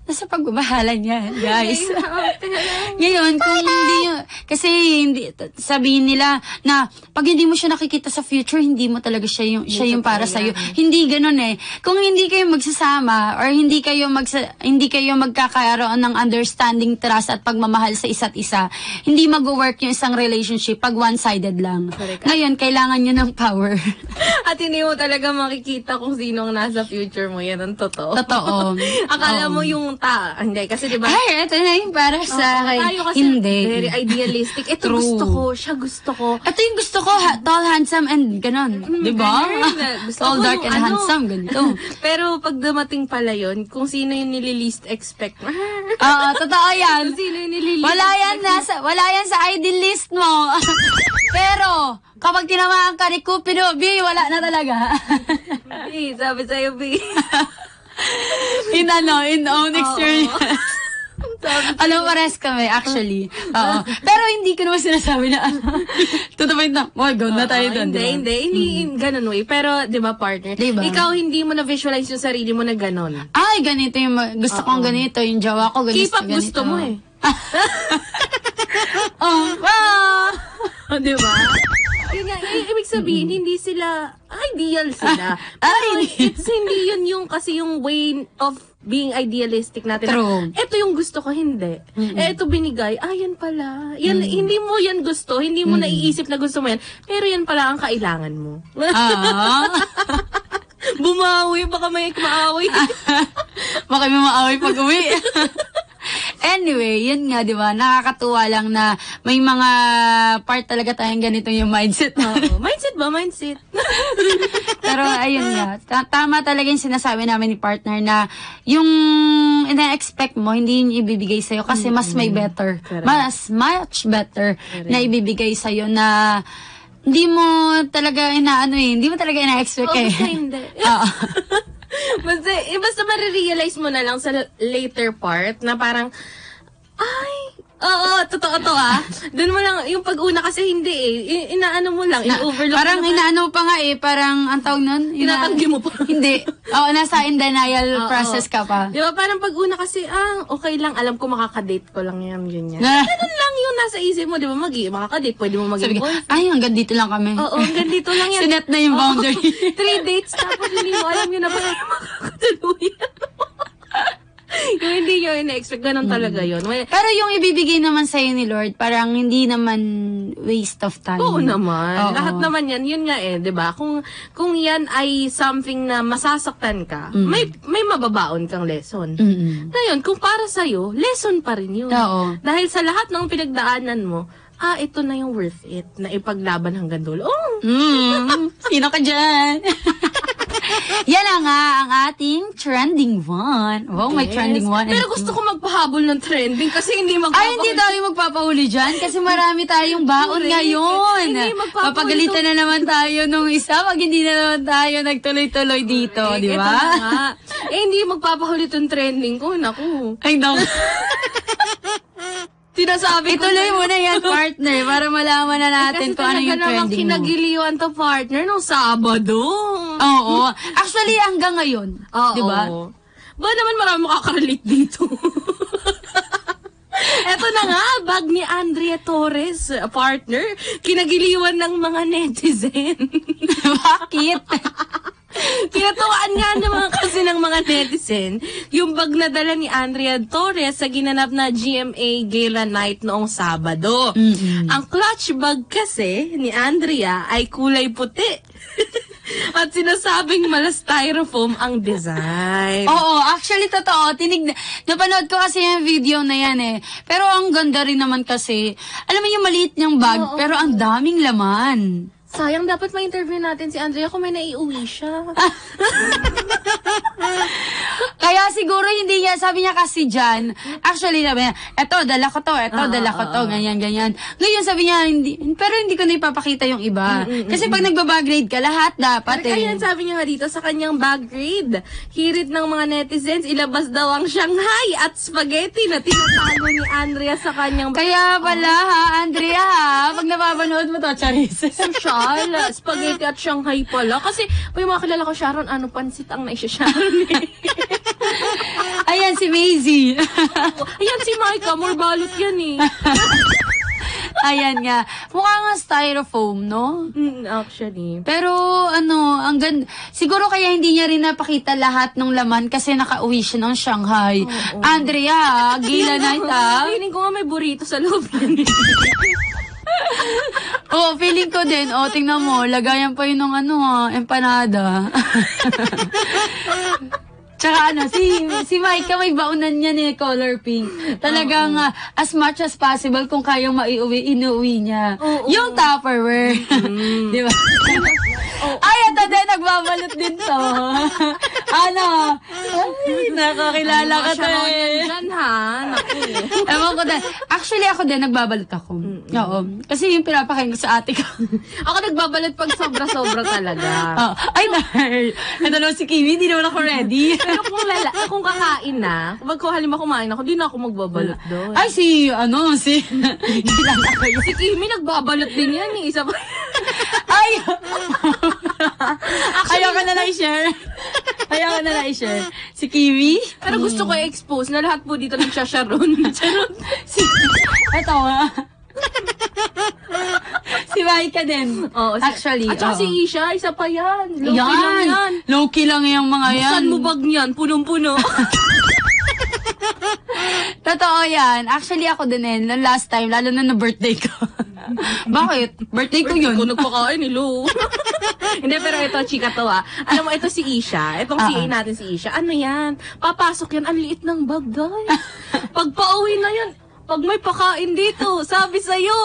nasa pagbabahala niya, guys. Ngayon, kung hindi nyo, kasi hindi, sabihin nila na pag hindi mo siya nakikita sa future, hindi mo talaga siya yung para sa'yo. Hindi ganun eh. Kung hindi kayo magsasama or hindi kayo magkakaroon ng understanding, trust at pagmamahal sa isa't isa, hindi mag-work yung isang relationship pag one-sided lang. Correct. Ngayon, kailangan nyo ng power. At hindi mo talaga makikita kung sino ang nasa future mo. Yan ang totoo. Totoo. Akala mo yung hindi, kasi diba? Ay, ito na yung para sa akin. Tayo kasi Hindi. very idealistic. Ito True. gusto ko, siya gusto ko. Ito yung gusto ko, tall, handsome, and ganon. Diba? Gusto Tall, ko dark, yung and handsome, ganito. Pero pag dumating pala yun, kung sino yung nililist expect mo. Oo, totoo yan. Kung sino yung nililist Wala yan sa ID list mo. Pero, kapag tinamaan ka ni Cupido, B, wala na talaga. B, sabi sa'yo, B. In own experience. Alam, pares kami, actually. Oo. Pero hindi ko naman sinasabi na, to the point na, go na tayo doon. Hindi ganun way. Pero, di ba, partner? Diba? Ikaw, hindi mo na-visualize yung sarili mo na ganun. Ay, ganito yung, gusto kong ganito, yung jowa ko, ganito. K-pop gusto mo eh. Di ba? Yun nga, ibig sabihin, hindi sila, ideal sila. Pero hindi yun yung, kasi yung way of being idealistic natin. True. Ito yung gusto ko, hindi. Ito binigay, yan pala. Yan, hindi mo yan gusto, hindi mo naiisip na gusto mo yan, pero yan pala ang kailangan mo. Bumawi, baka may maaway. Baka may maaway pag-uwi. Anyway, yun nga, di ba? Nakakatuwa lang na may mga part talaga tayong ganito yung mindset. Mindset ba? Mindset. Pero ayun nga, tama talaga yung sinasabi namin ni partner na yung ina-expect mo, hindi yung ibibigay sa'yo kasi mas may better. Mas much better na ibibigay sa'yo na hindi mo talaga hindi mo talaga ina-expect eh. Basta hindi. Basta marirealize mo na lang sa later part na parang, totoo to Doon mo lang, yung pag-una kasi hindi eh. Inaano mo lang, in-overlook parang mo inaano pa nga eh, parang ang tawag nun? Tinatanggi mo pa. Hindi. Nasa in denial process ka pa. Di ba, parang pag-una kasi, okay lang, alam ko makakadate ko lang yan. Ganun lang yung nasa isip mo, di ba, makakadate, pwede mo maging boyfriend. Hanggang dito lang kami. Oo, hanggang dito lang yan. Sinet na yung boundary. 3 dates, tapos hindi mo alam yun na parang makakatuluyan. Yung hindi nyo ina-expect, ganun talaga yun. Pero yung ibibigay naman sa'yo ni Lord, parang hindi naman waste of time. Oo naman. Lahat naman yan. Yun nga diba? Kung yan ay something na masasaktan ka, may mababaon kang lesson. Ngayon, kung para sa'yo, lesson pa rin yun. Oo. Dahil sa lahat ng pinagdaanan mo, ito na yung worth it na ipaglaban hanggang dulo. Sino ka dyan? Yan na nga ang ating trending one. Wow, may trending one. Pero gusto ko magpahabol ng trending kasi hindi magpapahuli. Hindi tayo magpapahuli dyan kasi marami tayong baon ngayon. Hindi magpapahuli. Papagalitan na naman tayo nung isa pag hindi na naman tayo nagtuloy-tuloy dito, di ba? Ito na nga. Hindi magpapahuli itong trending ko. Naku. Ay, no. Sinasabi ko. Ituloy mo na yan, partner, para malaman na natin kung ano yung trending mo. Kasi talaga kinagiliwan to, partner, nung Sabado. Oo. Actually, hanggang ngayon. Di ba? Ba naman marami makakarelate dito. Eto na nga, bag ni Andrea Torres, partner, kinagiliwan ng mga netizen. Bakit? Kinatuwaan nga naman kasi ng mga netizen yung bag na dala ni Andrea Torres sa ginanap na GMA Gala Night noong Sabado. Ang clutch bag kasi ni Andrea ay kulay puti. At sinasabing mala styrofoam ang design. Oo, actually totoo. Napanood ko kasi yung video na yan eh. Pero ang ganda rin naman kasi, alam mo yung maliit niyang bag, pero ang daming laman. Sayang, dapat ma-interview natin si Andrea kung may naiuwi siya. Kaya siguro hindi niya, sabi niya kasi dyan, actually sabi niya, eto, dala ko to, ganyan. Ngayon sabi niya, pero hindi ko na ipapakita yung iba. Kasi pag nagbabag grade ka, lahat dapat Ayan, sabi niya nga dito sa kanyang bag grade. Hirit ng mga netizens, ilabas daw ang Shanghai at spaghetti na tinatago ni Andrea sa kanyang bag. Kaya pala Andrea pag napapanood mo to, Charis. Spaghetti at Shanghai pala. Kasi, may mga kilala ko, Sharon, pansit ang naisya Sharon eh. Ayan, si Maisie. Ayan si Micah, more balot yan eh. Ayan nga. Mukha nga styrofoam, no? Actually. Pero, ang siguro kaya hindi niya rin napakita lahat ng laman kasi nakauwi siya ng Shanghai. Andrea, gila na ita. Feeling ko nga may burrito sa loob yan. Feeling ko din. Tingnan mo, lagayan pa yun ng empanada. Tsaka si Micah may baunan niya ni color pink. Talagang as much as possible kung kayang maiuwi, inuwi niya. Yung Tupperware. Di ba? Ay, ito din, nagbabalot din to. Ay, nakakilala ka to eh. Dyan ha, naku. Ewan ko din. Actually, ako din, nagbabalot ako. Oo. Kasi yung pinapakain ko sa ate ko. Ako nagbabalot pag sobra-sobra talaga. Ay, dahil. Ito naman si Kimi, hindi naman ako ready. Pero kung kakain na, kung halimbawa kumain ako, di na ako magbabalot doon. Ay, kilala ko yun. Si Kimi nagbabalot din yan eh. Isa pa. Ay! Ayoko na lang i-share. Si Kiwi? Pero gusto ko i-expose na lahat po dito nagsasharon. Ito nga. Si Micah din. Actually. At saka si Isha, isa pa yan. Low-key lang yan. Low-key lang yung mga yan. Buksan mo bag niyan, punong-puno. Totoo yan. Actually, ako din last time, lalo na birthday ko. Bakit? Birthday ko yun. Hindi ko nagpakain, Lo. Hindi, pero ito, chika to Alam mo, ito si Isha. Itong CA natin si Isha. Ano yan? Papasok yan, ang liit ng bag, guys. Pag pauwi na yan, pag may pakain dito, sabi sa'yo.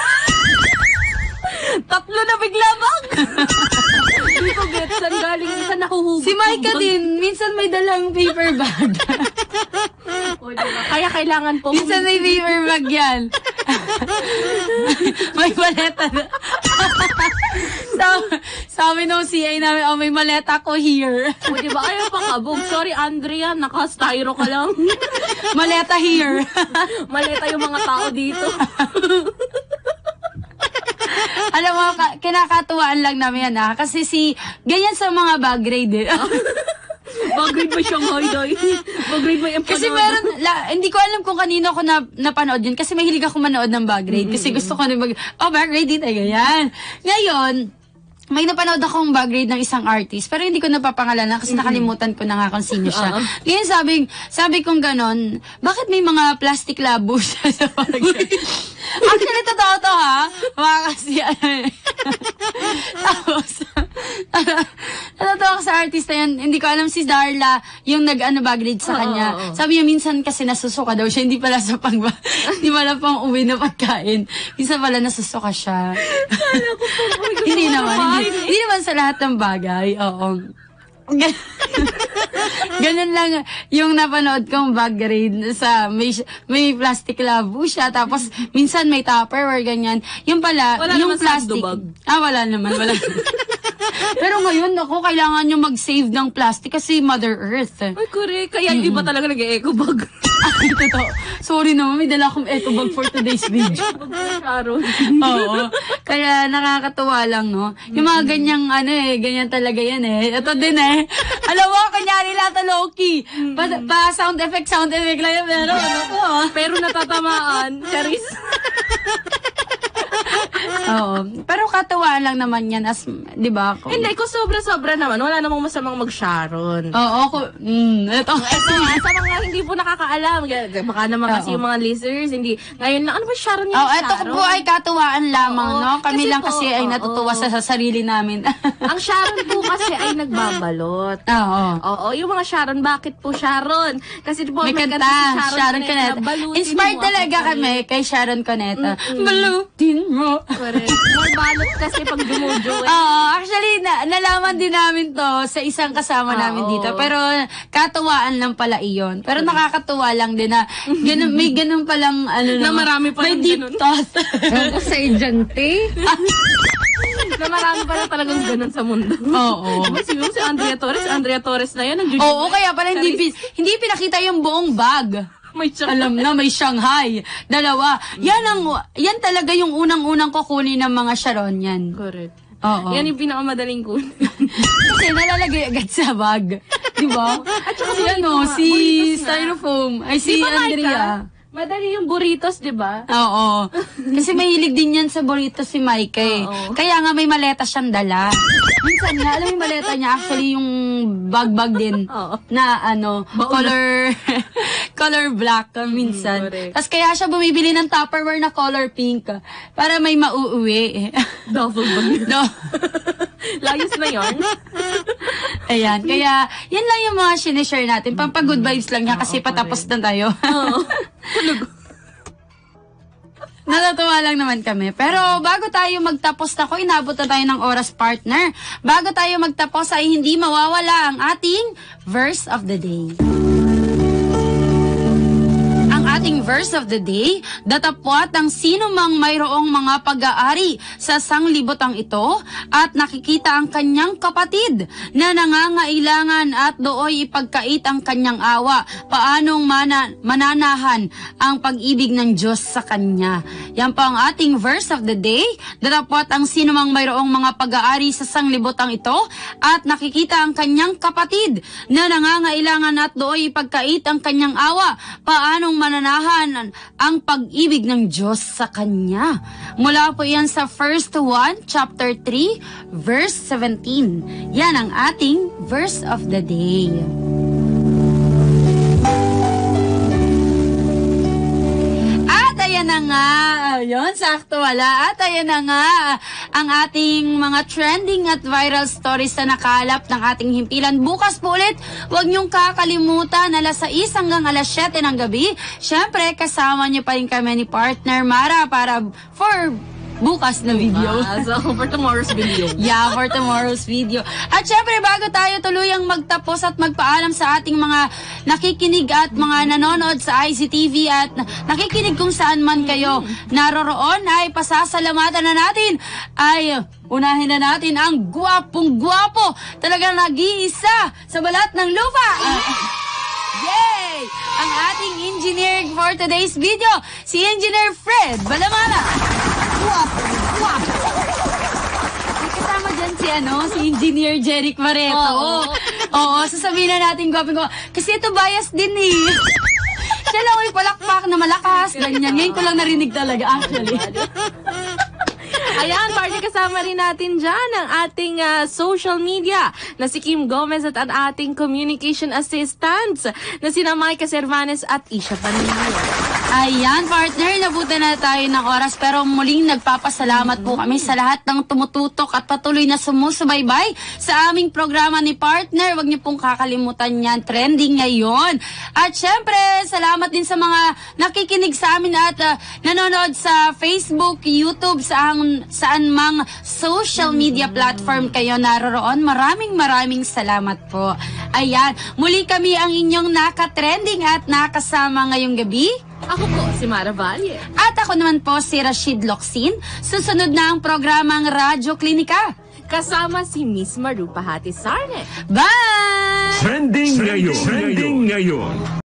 3 na bigla bag. Hindi ko get, saan galing, isa nahuhugot. Si Micah din, minsan may dalang paper bag. Kaya kailangan po. Minsan may paper bag yan. May maleta na. Sabi nung CA namin, may maleta ko here. O, diba? Ayaw pa kabog. Sorry, Andrea, naka-styro ka lang. Maleta here. Maleta yung mga tao dito. Alam mo, kinakatuwaan lang namin yan kasi ganyan sa mga bag grade Bag grade ba Shanghai, Day? Bag grade ba yung Kasi meron, hindi ko alam kung kanino ko napanood yun kasi mahilig ako manood ng bag grade kasi gusto ko na bag grade din, ganyan. Ngayon, may napanood akong bag grade ng isang artist pero hindi ko napapangalanan kasi nakalimutan ko na nga kung sino siya. Ngayon sabi kong ganon, bakit may mga plastic labo siya sa bag grade? Actually, totoo to mga kasi tapos natatawa ko sa artist na yan, hindi ko alam si Darla yung bag grade sa kanya. Sabi niya minsan kasi nasusuka daw siya, hindi pala hindi pala pang uwi na pagkain. Minsan pala nasusuka siya. Hindi naman sa lahat ng bagay. Oo. Ganun lang yung napanood kong bag grade sa may plastic labo siya tapos minsan may Tupperware ganyan. Yung pala wala yung naman plastic. Wala naman. Pero ngayon kailangan nyo mag-save ng plastic kasi Mother Earth. Ay, correct. Kaya hindi ba talaga nag-eco bag? Ay, totoo. Sorry naman, may dala akong eco bag for today's video. Oo. Kaya nakakatuwa lang, no? Yung mga ganyang, ganyan talaga yan Ito din Alam mo, kanyari lahat low-key. Sound effect lang yan. Pero Pero natatamaan. Charis. Oo. Pero katuwaan lang naman yan as, di ba? Hindi, kung sobra-sobra naman, wala namang masamang mag-Sharon. Oo, ito. Sa mga hindi po nakakaalam, baka naman kasi yung mga listeners, hindi, ngayon lang, ano ba Sharon yung Sharon? Ito po ay katuwaan lamang, no? Kami lang kasi ay natutuwa sa sarili namin. Ang Sharon po kasi ay nagbabalot. Oo, yung mga Sharon, bakit po Sharon? Kasi po, may kanta, Sharon Cuneta. Inspired talaga kami kay Sharon Cuneta. Balutin mo. Correct. More balot kasi pag dumujo. Actually, nalaman din namin to sa isang kasama namin dito. Pero katuwaan lang pala iyon. Pero nakakatuwa lang din na may ganun palang na marami pa may deep thought. Sa edyante. Na marami pa lang talagang ganun sa mundo. Oo. Diba si Andrea Torres na yan. Oo, kaya pala hindi pinakita yung buong bag. Alam na, may Shanghai. 2. Yan talaga yung unang-unang kukunin ng mga Sharon yan. Correct. Oo. Yan yung pinakamadaling kunin. Kasi nalalagay agad sa bag. Di ba? At saka Si si Styrofoam. Ay, si Di ba, Andrea. Micah? Madali yung burritos, di ba? Oo. Kasi mahilig din yan sa burrito si Mike eh. Oo. Kaya nga may maleta siyang dala. Minsan nga, alam mo yung maleta niya, actually yung bag din. Oo. Na color color black minsan. Tapos kaya siya bumibili ng Tupperware na color pink para may mauuwi. Double bag. No. Layos na yun. Ayan, kaya yan lang yung mga sinishare natin. Pampag-good vibes lang niya kasi patapos na tayo. Oo. Natatawa lang naman kami. Pero bago tayo magtapos na inabot na tayo ng oras, partner. Bago tayo magtapos ay hindi mawawala ang ating verse of the day. Ang ating verse of the day, datapwat ang sino mang mayroong mga pag-aari sa sanglibotang ito at nakikita ang kanyang kapatid na nangangailangan at dooy ipagkait ang kanyang awa, paanong mananahan ang pag-ibig ng Diyos sa kanya. Yan po ang ating verse of the day, datapwat ang sino mang mayroong mga pag-aari sa sanglibotang ito at nakikita ang kanyang kapatid na nangangailangan at dooy ipagkait ang kanyang awa, paanong mananahan ang pag-ibig ng Diyos sa Kanya. Mula po yan sa 1 chapter 3, verse 17. Yan ang ating verse of the day. Ayan na nga. Yun, sakto wala. At ayan na nga ang ating mga trending at viral stories na nakalap ng ating himpilan. Bukas po ulit, huwag niyong kakalimutan, alas 6 hanggang alas 7 ng gabi. Siyempre, kasama niyo pa rin kami ni partner Mara para for bukas na video. So, for tomorrow's video. Yeah, for tomorrow's video. At syempre, bago tayo tuluyang magtapos at magpaalam sa ating mga nakikinig at mga nanonood sa ICTV at nakikinig kung saan man kayo naroroon, ay pasasalamatan na natin. Ay, unahin na natin ang gwapong-gwapo. Talagang nag-iisa sa balat ng lupa. Yay! Ang ating engineer for today's video, si Engineer Fred Balamala. Guwapo! May kasama dyan si Engineer Jeric Mareto. Oo, sasabihin na natin guwapong ko. Kasi ito bias din eh. Siya lang may palakpak na malakas, ganyan. Ngayon ko lang narinig talaga actually. Ayan, party kasama rin natin dyan ang ating social media na si Kim Gomez at ang ating communication assistants na sina Micah Cervanes at Isha Panilio. Ayan, partner, nabutan na tayo ng oras pero muling nagpapasalamat po kami sa lahat ng tumututok at patuloy na sumusubaybay sa aming programa ni partner. Huwag niyo pong kakalimutan yan, trending ngayon. At syempre, salamat din sa mga nakikinig sa amin at nanonood sa Facebook, YouTube, saan mang social media platform kayo naroroon. Maraming salamat po. Ayan, muli kami ang inyong nakatrending at nakasama ngayong gabi. Ako po, si Mara Valle. At ako naman po, si Rashid Locsin. Susunod na ang programang Radyo Klinika. Kasama si Miss Maru Pahati Sarne. Bye! Trending ngayon.